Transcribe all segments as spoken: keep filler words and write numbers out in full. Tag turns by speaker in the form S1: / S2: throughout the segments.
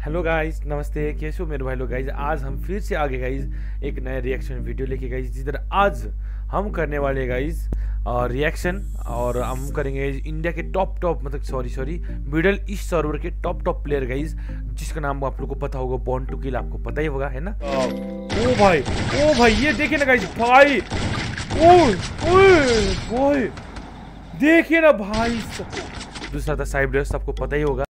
S1: Hello guys, नमस्ते। कैसे हो मेरे भाई लोग? गाइस आज हम फिर से आगे गाइस एक नया रिएक्शन वीडियो लेके गाइस, जिधर आज हम करने वाले गाइस और रिएक्शन और हम करेंगे इंडिया के टॉप टॉप मतलब sorry sorry middle east server के टॉप टॉप प्लेयर गाइस, जिसका नाम आप लोगों को पता होगा, बॉर्न टू किल। आपको पता ही होगा, है ना? ओ भाई, ओ भाई, ये देखिए ना गाइस, भाई ओए ओए ओए देखिए ना भाई। दूसरा था साइबरस, आपको पता ही होगा।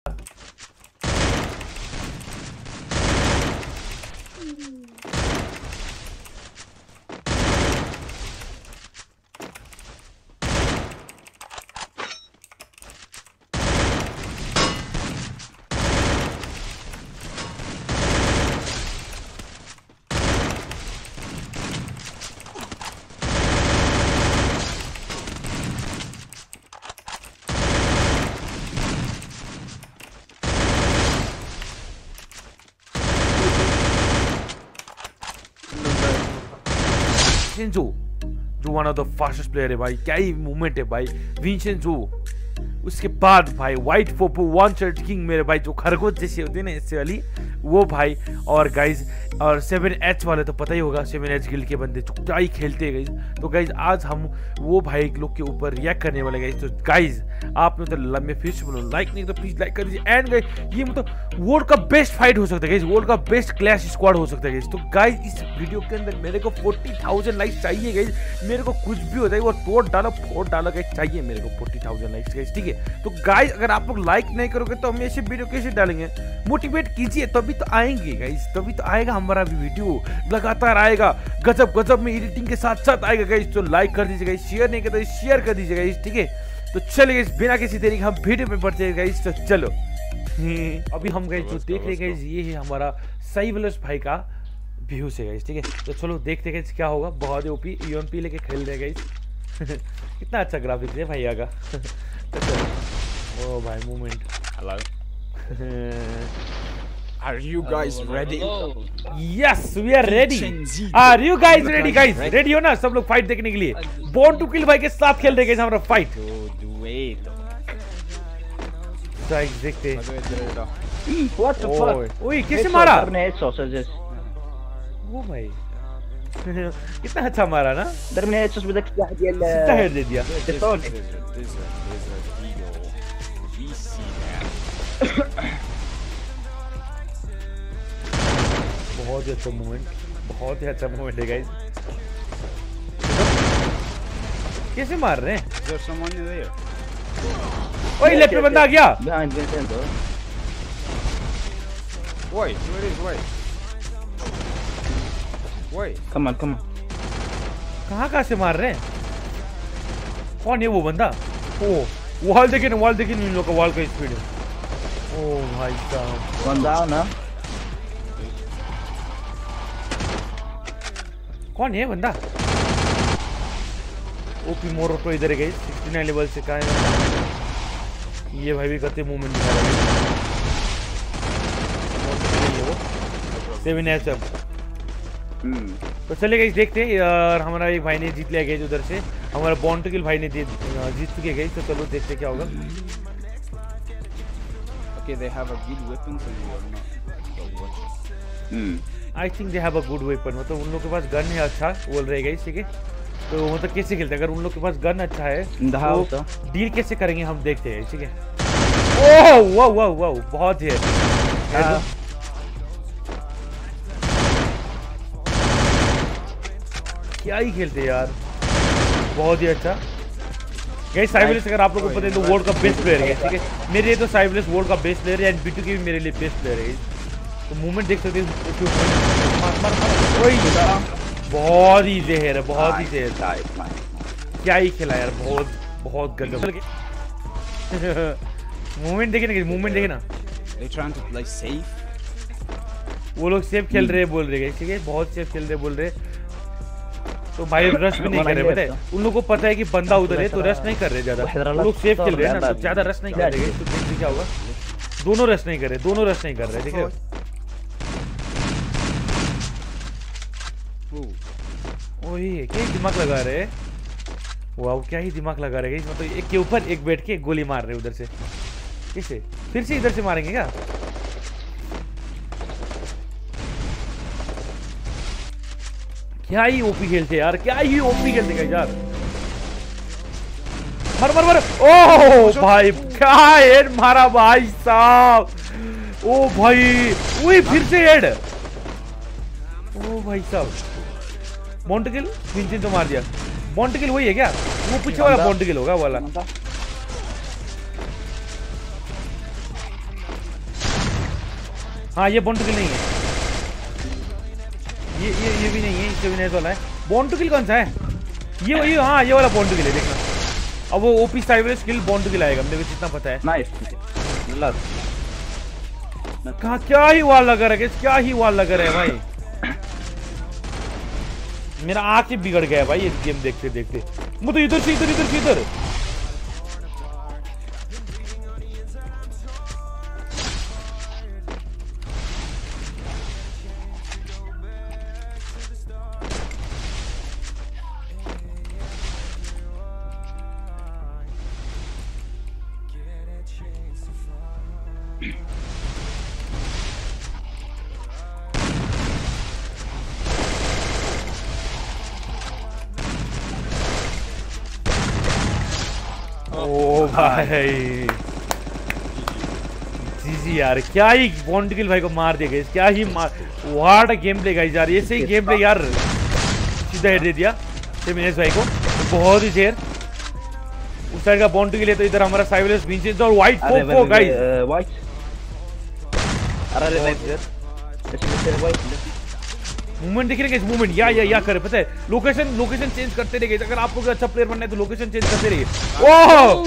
S1: विंसेंजो जो one of the fastest player है भाई, क्या ही मूवमेंट है भाई विंसेंजो। उसके बाद भाई व्हाइट फोपो वन शर्ट किंग मेरे भाई, जो खरगोश जैसे होते हैं ना इससे वाली, वो भाई। और गाइज और सेवन एच वाले तो पता ही होगा, सेवन एच गिल्ड के बंदे जो क्या ही खेलते हैं गाइज। तो गाइज आज हम वो भाई लोग के ऊपर रिएक्ट करने वाले गाइज। तो गाइज आपने तो लंबे फिर से बोलो, लाइक नहीं तो प्लीज लाइक कर दीजिए। एंड गाइज ये मतलब वर्ल्ड का बेस्ट फाइट हो सकता है गाइज, वर्ल्ड का बेस्ट क्लैश स्क्वाड हो सकता है गाइज। तो गाइज इस वीडियो के अंदर मेरे को फोर्टी थाउजेंड लाइक्स चाहिए गाइज। मेरे को कुछ भी हो जाए वो तोड़ डालो फोड़ डालो गाइज, चाहिए मेरे को फोर्टी थाउजेंड लाइक्स गाइज, ठीक है? तो गाइज अगर आप लोग लाइक नहीं करोगे तो हम ऐसे वीडियो कैसे डालेंगे? मोटिवेट कीजिए तभी तो आएंगे गाइज, तभी तो आएगा हमारा भी वीडियो, लगातार आएगा, गजब गजब में एडिटिंग के साथ साथ आएगा गाइज। तो लाइक कर दीजिए गाइज, शेयर नहीं करते शेयर कर दीजिए गाइज, ठीक है? तो चलिए गाइज बिना किसी देरी के हम वीडियो में बढ़ते हैं गाइज। तो चलो अभी हम गाइज जो देख रहे गाइज, ये है हमारा साइबरस भाई का व्यू से गाइज, ठीक है? तो चलो देखते गाइज क्या होगा। बहुत ओपी यूएमपी लेके खेल रहे गाइज कितना अच्छा ग्राफिक्स है भैया का ओ भाई movement.
S2: Hello. Are you guys ready?
S1: Yes, we are ready. Are you guys ready, guys? Ready हो ना सब लोग फाइट देखने के लिए? बॉर्न टू किल भाई के साथ खेल रहे हैं हमारा फाइट।
S2: Wait.
S1: गाइस देखते हैं।
S3: What the fuck?
S1: ओए कैसे मारा?
S3: sausages.
S1: वो भाई कितना अच्छा मारा ना?
S3: Terminator بدك واحد ديال
S1: कितना हेड दे दिया। बहुत ही अच्छा मूवमेंट, बहुत ही अच्छा मूवमेंट है गाइस। कैसे मार रहे हैं? ओए लेफ्ट पे बंदा आ गया।
S3: Behind Vincenzo.
S2: Wait, where is wait? Wait.
S3: Come on, come on.
S1: कहाँ कहाँ से मार रहे हैं? कौन है वो बंदा? ओ वॉल देखिए ना, वॉल देखिए इन लोग का वॉल का स्पीड है। ओ भाई साहब
S3: One down, huh?
S1: कौन है बंदा? ओपी मोरो तो इधर गई सिक्सटी नाइन लेवल से। कहाँ है ये भाई? भी करते मूवमेंट दिखा रहा है सेवन एच अब। तो चले गए देखते हैं यार, हमारा एक भाई ने जीत लिया गया उधर से, हमारा बॉर्न टू किल भाई ने जीत चुके गए। तो चलो देखते क्या होगा।
S2: Okay, they have a good weapon, so you are not.
S1: I think they have a good weapon, मतलब उन लोग के पास गन है अच्छा, बोल रहे गए, ठीक है? तो मतलब कैसे खेलते हैं? अगर उन लोग के पास गन अच्छा है तो डील कैसे करेंगे हम देखते हैं, ठीक है? ओह वाह वाह वाह, बहुत ही है। क्या ही खेलते हैं यार, बहुत ही अच्छा गाइस। साइबरस अगर आप लोगों को पता है तो वर्ल्ड का बेस्ट प्लेयर है, ठीक है? मेरे लिए तो साइबरस वर्ल्ड का बेस्ट प्लेयर है, एंड बीटू की भी मेरे लिए बेस्ट प्लेयर है। तो मूवमेंट देख सकते हैं, बहुत ही जहर है, बहुत ही जहर। क्या ही खेला यार, बहुत बहुत गजब। मूवमेंट देखे ना, मूवमेंट देखे ना।
S2: They trying to play safe.
S1: वो लोग सेफ खेल रहे हैं बोल रहे हैं, ठीक है? बहुत सेफ खेल रहे बोल रहे। तो भाई रश भी नहीं कर रहे, पता है? उन लोगों को पता है कि बंदा उधर है, तो रश नहीं कर रहे ज्यादा। वो लोग सेफ खेल रहे हैं ना, तो ज्यादा रश नहीं कर रहे। तो देखते क्या होगा। दोनों रश नहीं कर रहे, दोनों रश नहीं कर रहे, ठीक है? ओए क्या ही दिमाग लगा रहे हैं, वाह क्या ही दिमाग लगा रहे हैं। मतलब एक के ऊपर एक बैठ के गोली मार रहे उधर से। कैसे फिर से इधर से मारेंगे क्या? क्या ही ओपी खेलते यार, क्या ही ओपी खेलते गाइस यार। मर मर मर। ओह भाई क्या हेड मारा भाई साहब। ओ भाई वही फिर से हेड। ओ भाई साहब बॉन्टकिल विंचेंजो मार दिया। बॉन्टकिल वही है क्या? वो पीछे वाला बॉन्टकिल होगा वाला। हाँ ये बॉन्टकिल नहीं है, ये ये ये भी नहीं है, इससे भी नहीं वाला है। बॉन्टकिल कौन सा है? ये वही, हाँ ये वाला बॉन्टकिल है देखना। अब वो ओपी साइबर स्किल बॉन्टकिल आएगा, मेरे को जितना पता है।
S3: नाइस
S1: कहाँ क्या ही वाल लगा रहा है, क्या ही वाल लगा रहा है भाई। मेरा आंख ही बिगड़ गया भाई ये गेम देखते देखते। मुझे तो इधर से इधर इधर से इधर। ओ भाई जी जी यार, क्या ही बॉन्टकिल भाई को मार दिया गाइस, क्या ही मार। What a game play guys यार, ये सही गेम प्ले यार। सीधा हेड दे दिया सेमिनेस भाई को, बहुत ही देर। उस साइड का बॉन्टकिल है तो इधर हमारा साइबरलेस विंचेंस और white four four guys.
S3: White अरे वाइट वाइट
S1: मूवमेंट दिख रहे हैं, मूवमेंट या या या करे पता है। लोकेशन लोकेशन चेंज करते रहिए, अगर आपको अच्छा प्लेयर बनना है तो लोकेशन चेंज करते रहिए। ओह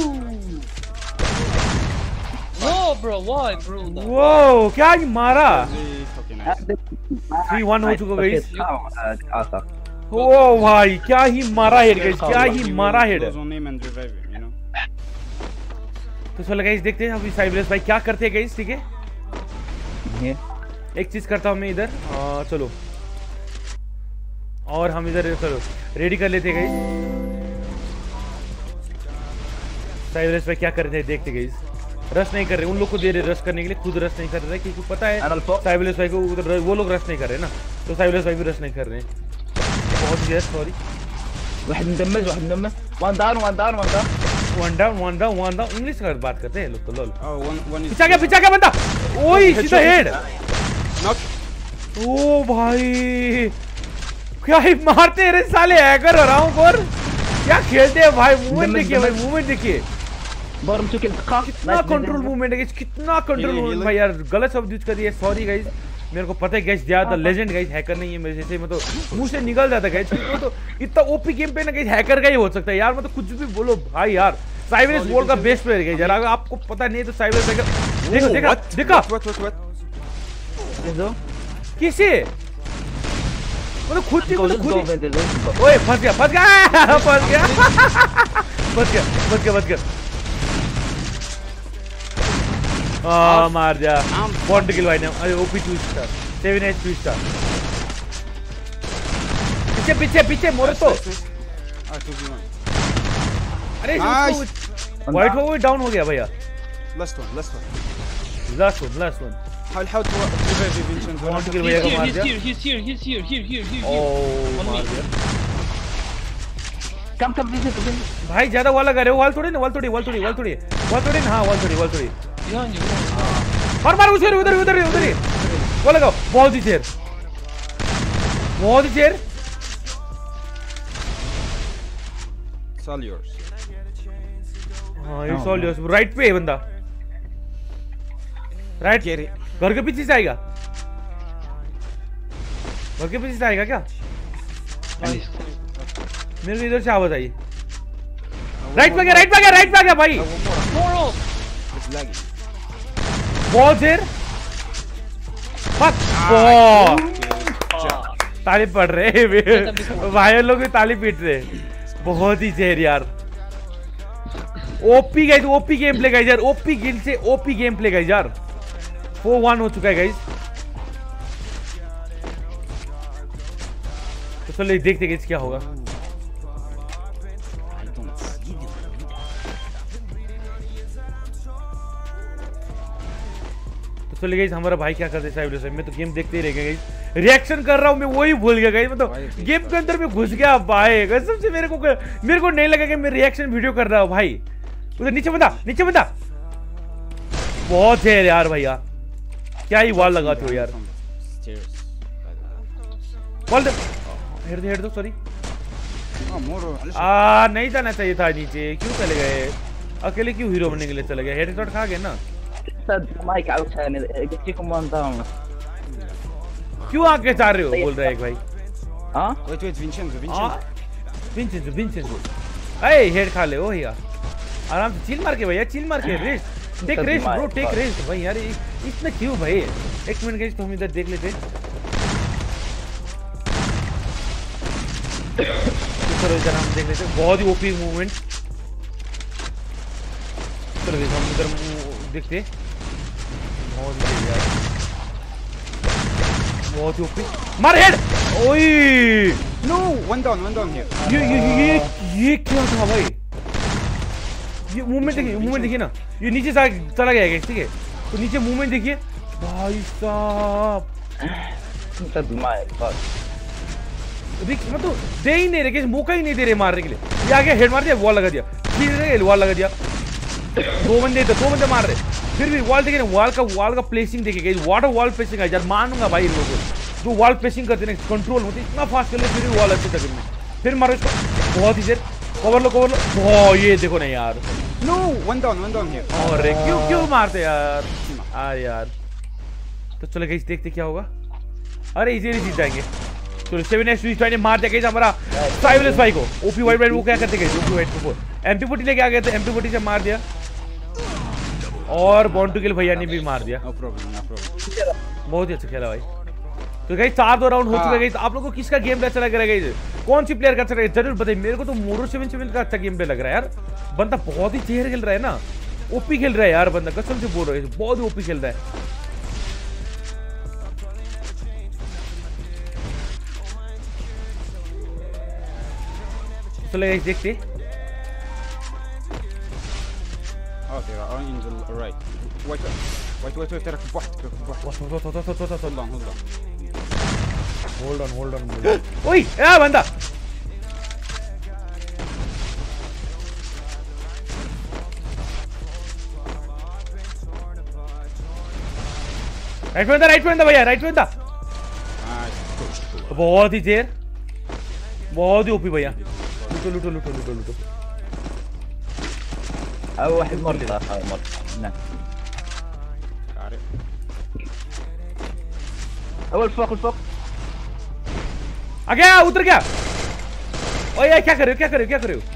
S4: No, bro, why, bro?
S1: वो क्या ही मारा।
S2: Fucking nice.
S1: थ्री वन हो चुका गाइस।
S3: आसा
S1: ओ भाई क्या ही मारा हेड गाइस, क्या ही मारा head.
S2: Goes on him and revive him, you know.
S1: तो चलो गाइस देखते हैं अभी साइबरलेस भाई क्या करते हैं गाइस। ठीक है
S3: ये
S1: एक चीज करता हूँ मैं इधर, आ, चलो और हम इधर चलो रेडी कर लेते गाइस। साइबरलेस भाई क्या कर रहे हैं देखते गाइस। रश नहीं कर रहे, उन लोग को दे रहे रश करने के लिए, खुद रश नहीं कर रहे क्योंकि पता है साइबरलेस भाई को उधर वो लोग रश नहीं कर रहे ना, तो साइबरलेस भाई भी रश नहीं कर रहे हैं। बहुत ही sorry.
S3: واحد مدمج واحد مدمج وان داون وان داون وان داون
S1: one down one down one down English का बात करते हैं लोग तो लोल।
S2: Oh, one, one is.
S1: पीछा गया पीछा गया बंदा, ओए सीधा हेड।
S2: Knock.
S1: ओ भाई क्या ही मारते रे साले, हैकर हो रहा हूँ और क्या खेलते हैं भाई। मूवमेंट देखिए भाई, मूवमेंट देखिए
S3: ضرب شكل
S1: कितना कंट्रोल मूवमेंट है, कितना कंट्रोल मूवमेंट भाई। यार गलत शब्द यूज कर दिया, सॉरी गाइस। मेरे को पता है गाइस ज्यादा लेजेंड गाइस हैकर नहीं है मेरे जैसे, मैं तो मुंह से निकल जाता गाइस। वो तो इतना ओपी गेम पे ना गाइस हैकर का ही हो सकता है यार, मतलब कुछ भी बोलो भाई यार। साइबरलेस वर्ल्ड का बेस्ट प्लेयर गाइस यार, अगर आपको पता नहीं है तो साइबरलेस देखो देखा देखा
S2: What, what, what?
S3: زو
S1: किसे मतलब खुद ही मतलब खुद ही।
S3: खुद
S1: ओए फंस गया फंस गया फंस गया फंस गया फंस गया फंस गया। आ मार दिया बॉन्टकिल भाई ने। अरे OP two star seven H two star. पीछे पीछे पीछे मोरे तो।
S2: Ah, two v one.
S1: अरे
S2: Nice.
S1: व्हाइट वो डाउन हो गया भैया।
S2: Last one, last one.
S1: Last one last one.
S2: How how to revive Vincenzo?
S1: बॉन्टकिल
S4: He's
S1: भैया को
S4: here,
S1: मार
S4: he's
S1: दिया।
S4: here, he's here, he's here, here, here, here, here.
S1: O
S4: On
S1: मार
S4: me.
S1: दिया
S3: كم كم فيزيت
S1: भाई। ज्यादा वाल लगा रहे हो, वाल थोड़ी ना, वाल थोड़ी वाल थोड़ी वाल थोड़ी वाल थोड़ी ना। हाँ वाल थोड़ी वाल थोड़ी
S4: Behind you, behind
S1: मार मार उधर उधर उधर उधर ही वो लगाओ। बहुत ही देर बहुत ही देर।
S2: It's all yours.
S1: हाँ इट्स ऑल योर्स। राइट पे है बंदा, राइट
S2: Get it.
S1: घर के पीछे से आएगा, घर के पीछे से आएगा क्या? मेरे को इधर से आवाज आई। राइट पे गया राइट पे गया राइट पे गया भाई।
S2: One more.
S4: More off.
S2: It's lagging.
S1: बहुत देर ताली पड़ रहे भाई लोग भी ताली पीट रहे। बहुत ही देर यार। OP guys, OP game play guys यार, ओपी गिल से ओपी गेम प्ले गाइस यार। फोर वन हो चुका है गाइस। तो चलो देखते गाइस क्या होगा।
S2: I don't see them.
S1: तो चलिए गाइस हमारा भाई क्या करते साइब से, मैं तो गेम देखते ही रह गया गाइस, रिएक्शन कर रहा हूँ मैं वही भूल गया गाइस, मतलब गेम के अंदर में घुस गया भाई कसम से। मेरे को मेरे को नहीं लगा कि मैं रिएक्शन वीडियो कर रहा हूँ भाई। उधर नीचे बंदा, नीचे बंदा बहुत है यार भैया, क्या ही वॉल लगाते हो यार।
S2: Stairs.
S1: बॉल दे, हेड दे, हेड दो, सॉरी।
S2: اه مورو معلش
S1: आ नहीं जाना चाहिए था नीचे, क्यों चले गए अकेले, क्यों हीरो बनने के लिए चले गए, हेड शॉट खा गए ना।
S3: استاذ مايك علشان قلت لكم وان داون
S1: क्यों आगे जा रहे हो बोल रहा है एक भाई।
S3: ها
S2: ويت ويت فينشينزو
S1: हाँ
S2: فينشينزو
S1: विंचेंजो विंचेंजो अरे हेड खा ले ओ भैया आराम से, चिल मार के भैया, चिल मार के, rest take rest bro, take rest भाई यार, इतना क्यों भाई। एक मिनट गाइस तो हम इधर देख लेते चलो इधर हम देख लेते, बहुत ही ओपी मूवमेंट। चलो गाइस हम इधर देखते, बहुत ही यार, बहुत ही ओपी, मार हेड, ओए
S2: no one down one down here
S1: ये ये ये ये क्या था भाई, ये मूवमेंट देखिए, मूवमेंट देखिए ना, ये नीचे सा चला गया है ठीक है, तो नीचे मूवमेंट देखिए भाई साहब,
S3: استاذ المايك خلاص
S1: रिक्स मतलब दे ही नहीं रहे, मौका ही नहीं दे रहे मारने के लिए। ये आगे हेड मार दिया, वॉल लगा दिया, फिर वॉल लगा दिया, दो बंदे इधर, दो बंदे मार रहे, फिर भी वॉल देखिए ना, वॉल का वॉल का प्लेसिंग देखिए, वाटर वॉल प्लेसिंग है यार, मानूंगा भाई इन लोगों को जो वॉल प्लेसिंग करते हैं, कंट्रोल होती है इतना फास्ट कर ले, फिर भी वॉल अच्छे तक में, फिर मारो इसको, बहुत ही देर, कवर लो कवर लो, ओह ये देखो ना यार,
S2: no one down one down here
S1: अरे क्यों क्यों मारते यार, आ यार। तो चलो गाइस देखते क्या होगा, अरे इजीली जीत जाएंगे। चलो सेवन एस स्विच ने मार दिया गाइस हमारा साइबलेस भाई को, ओपी वाइट वाइट वो क्या करते गाइस, ओपी वाइट को एमपी फोर्टी लेके आ गए थे, एमपी फोर्टी से मार दिया, और बॉन्ड टू किल भैया ने भी मार दिया,
S2: नो प्रॉब्लम नो प्रॉब्लम
S1: बहुत ही अच्छा खेला भाई। तो गाइस चार दो राउंड हो चुका है गाइस, आप लोगों को किसका गेम प्ले अच्छा लग रहा है गाइस, कौन सी प्लेयर का अच्छा लग रहा है जरूर बताइए। मेरे को तो मोरो सेवन सेवन का अच्छा गेम प्ले लग रहा है यार, बंदा बहुत ही चेहरे खेल रहा है ना, ओपी खेल रहा है यार बंदा, कसम से बोल रहा है बहुत ही ओपी खेल रहा है। चलो गाइस देखते,
S2: اه they are in the right wait wait wait wait ركب واحد ركب واحد hold on hold on
S1: hold on hold on, ओए ए बंदा राइट में था, राइट में था भैया, राइट में था,
S2: nice
S1: बहुत ही देर, बहुत ही ओपी भैया, लूटो लूटो लूटो लूटो लूटो,
S3: اول واحد مرة اخر مرة نعم
S2: عارف
S3: اول فوق الفوق
S1: आ गया, उतर गया, ओए यार क्या कर रहे हो, क्या कर रहे हो, क्या कर रहे हो।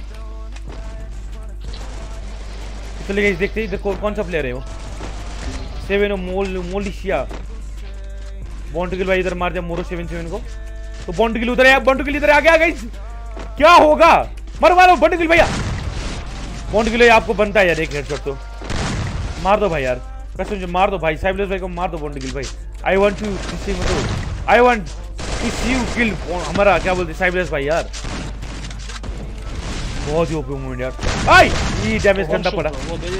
S1: चलिए गाइस देखते हैं इधर कौन कौन सा प्लेयर है वो, सेवन मोल मोलिशिया, बॉन्ड भाई इधर मार दिया मोरो सेवन सेवन को, तो बॉन्ड उधर है, बॉन्ड इधर आ गया गाइस, क्या होगा, मारो मारो बॉन्ड भैया, बॉन्ड किलो आपको बनता है यार एक हेडशॉट तो मार दो भाई यार, कसम से मार दो भाई, साइबलेस भाई को मार दो बॉन्ड किल भाई, आई वांट टू सी मतलब I want to see you kill हमारा क्या बोलते साइबलेस भाई यार, बहुत ही ओपी मूवमेंट यार, आई ये डैमेज करना पड़ा,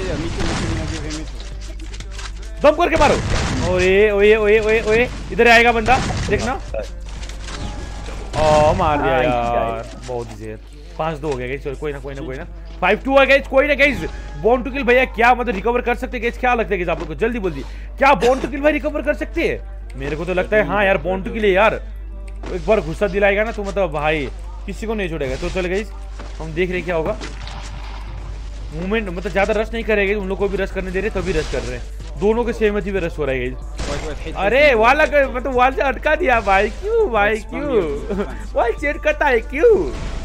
S1: दम करके मारो, ओए ओए ओए ओए ओए इधर आएगा बंदा देखना, ओ मार दिया यार, बहुत ही देर, पांच दो हो गया गाइस, कोई ना कोई ना कोई ना फाइव टू है गाइस, कोई ना गाइस, बॉन्ड टू किल भैया क्या मतलब रिकवर कर सकते हैं गाइस, क्या लगता है गाइस आप लोग को, जल्दी बोल दी क्या बॉन्ड टू किल भाई रिकवर कर सकते हैं, मेरे को तो लगता है हाँ यार बॉन्ड टू किल है यार, एक बार गुस्सा दिलाएगा ना तो मतलब भाई किसी को नहीं छोड़ेगा। तो चल गाइस हम देख रहे क्या होगा, मूवमेंट मतलब ज्यादा रश नहीं करेगा, उन लोग को भी रश करने दे रहे तभी रश कर रहे हैं, दोनों के सहमति में रश हो रहा है गाइस। अरे वाला मतलब वाल से अटका दिया भाई, क्यों भाई क्यों वाल चेट करता है क्यों।